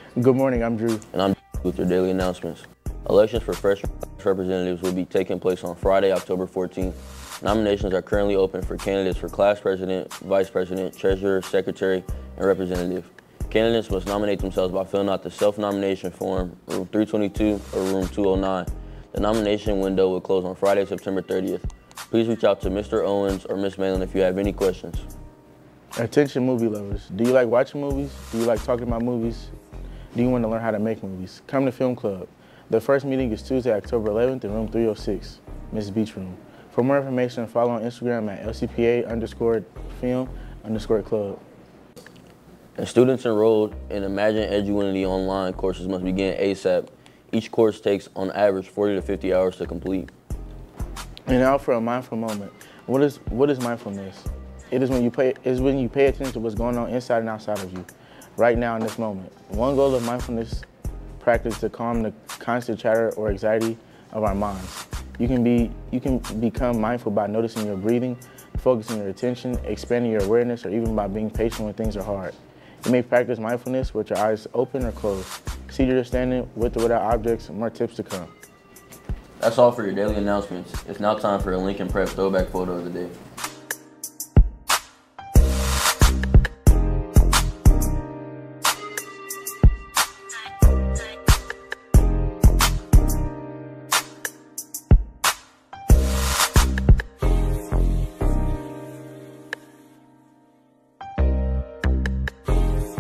Good morning, I'm Drew. And I'm with your daily announcements. Elections for freshman representatives will be taking place on Friday, October 14th. Nominations are currently open for candidates for class president, vice president, treasurer, secretary, and representative. Candidates must nominate themselves by filling out the self-nomination form, room 322 or room 209. The nomination window will close on Friday, September 30th. Please reach out to Mr. Owens or Ms. Malin if you have any questions. Attention movie lovers. Do you like watching movies? Do you like talking about movies? Do you want to learn how to make movies? Come to Film Club. The first meeting is Tuesday, October 11th in room 306, Miss Beach Room. For more information, follow on Instagram at LCPA_film_club. And students enrolled in Imagine Edunity online courses must begin ASAP. Each course takes, on average, 40 to 50 hours to complete. And now for a mindful moment. What is mindfulness? It is when you pay attention to what's going on inside and outside of you, right now in this moment. One goal of mindfulness practice is to calm the constant chatter or anxiety of our minds. You can become mindful by noticing your breathing, focusing your attention, expanding your awareness, or even by being patient when things are hard. You may practice mindfulness with your eyes open or closed. Seated or standing, with or without objects, more tips to come. That's all for your daily announcements. It's now time for a Lincoln Prep throwback photo of the day.